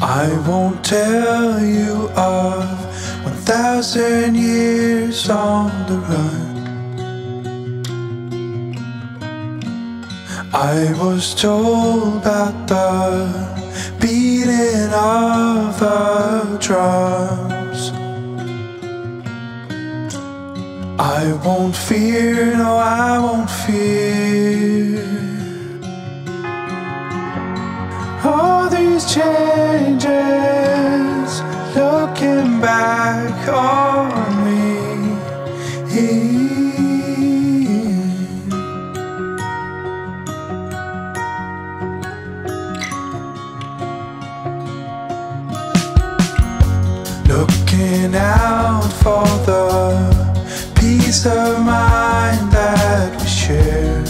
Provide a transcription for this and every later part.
I won't tell you of 1,000 years on the run. I was told about the beating of the drums. I won't fear, no, I won't fear all these changes looking back on me. Looking out for the peace of mind that we share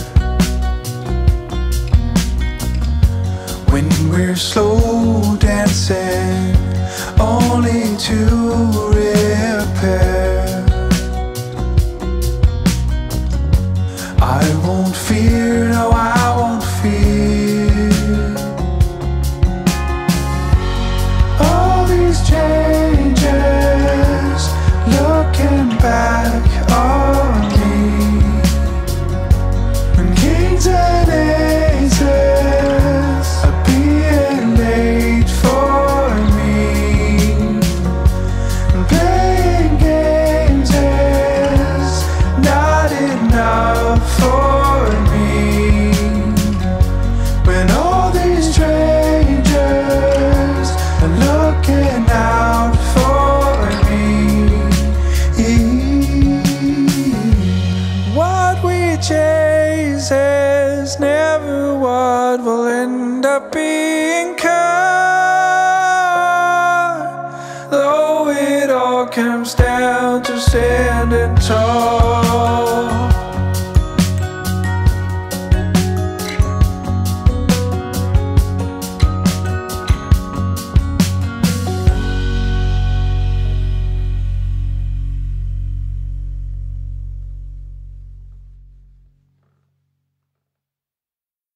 when we're slow dancing only to repair. I won't fear, no, I won't fear all these changes looking back on me. When kings and aces are being laid for me, and playing games is not enough for me. When all these strangers are looking out for me, what we chase is never what will end up being cut. Though it all comes down to standing tall.